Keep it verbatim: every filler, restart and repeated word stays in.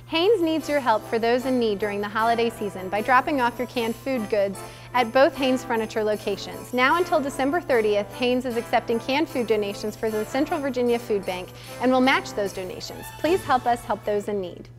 Haynes needs your help for those in need during the holiday season by dropping off your canned food goods at both Haynes Furniture locations. Now until December thirtieth, Haynes is accepting canned food donations for the Central Virginia Food Bank and will match those donations. Please help us help those in need.